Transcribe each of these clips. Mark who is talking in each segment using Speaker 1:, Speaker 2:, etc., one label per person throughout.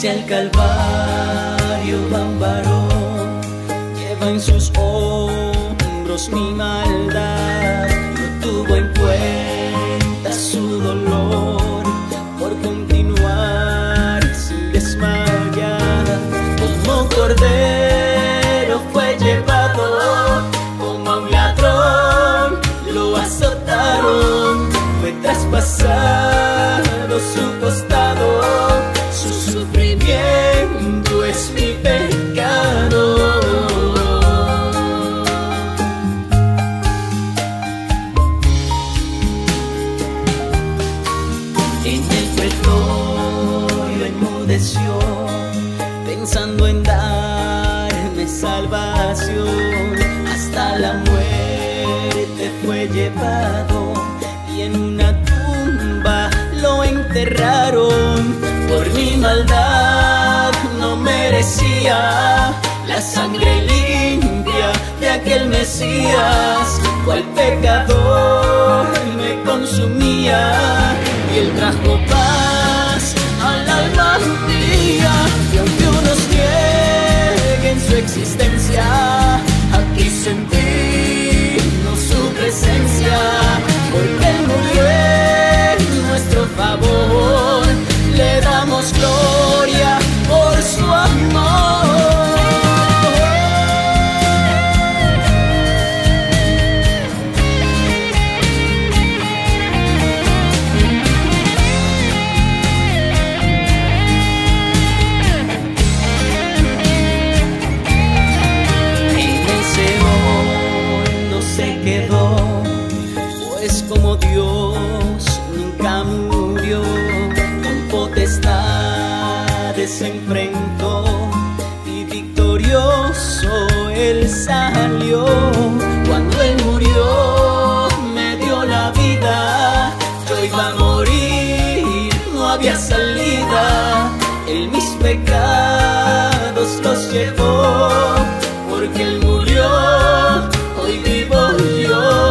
Speaker 1: hacia el Calvario van varón, lleva en sus hombros mi maldad, no tuvo en cuenta su dolor por continuar sin desmayar. Como cordero fue llevado, como a un ladrón lo azotaron, fue traspasado su costado, su sufrimiento es mi pecado. En el pretorio enmudeció, pensando en darme salvación, hasta la muerte fue llevado y en una tumba lo enterraron. Por mi maldad no merecía la sangre limpia de aquel Mesías, cual pecador me consumía, y él trajo paz al alma mía. Y aunque unos nieguen su existencia, aquí sentimos su presencia, porque él murió en nuestro favor, le damos gloria por su amor. Quedó, pues como Dios nunca murió, con potestades se enfrentó y victorioso él salió. Cuando él murió me dio la vida, yo iba a morir, no había salida, él mis pecados los llevó, porque él murió, hoy vivo yo.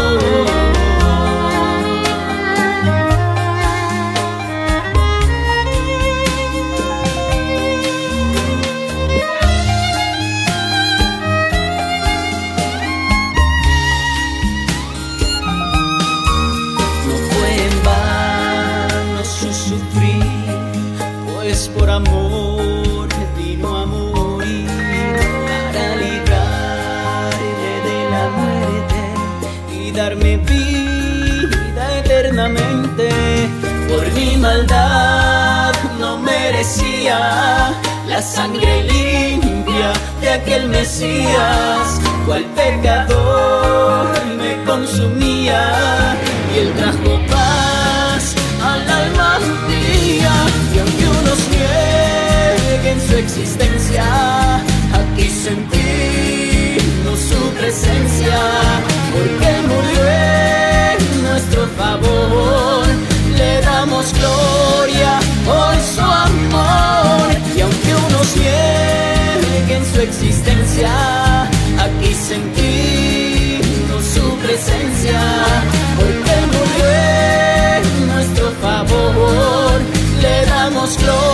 Speaker 1: No fue en vano su sufrir, pues por amor vino a morir, para librarme de la muerte y darme vida eternamente. Por mi maldad no merecía la sangre limpia de aquel Mesías, cual pecador me consumía, y él trajo paz al alma mía. Y aunque unos nieguen su existencia, aquí sentimos su presencia, porque él murió en nuestro favor, le damos gloria por su amor. Y aunque unos nieguen su existencia, aquí sentimos su presencia, porque él murió en nuestro favor, le damos gloria.